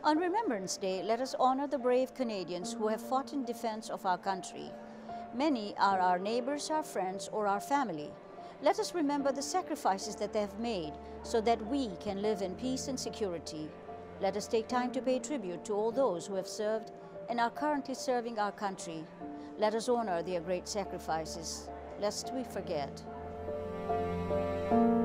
On Remembrance Day, let us honor the brave Canadians who have fought in defense of our country. Many are our neighbors, our friends, or our family. Let us remember the sacrifices that they have made so that we can live in peace and security. Let us take time to pay tribute to all those who have served and are currently serving our country. Let us honor their great sacrifices, lest we forget.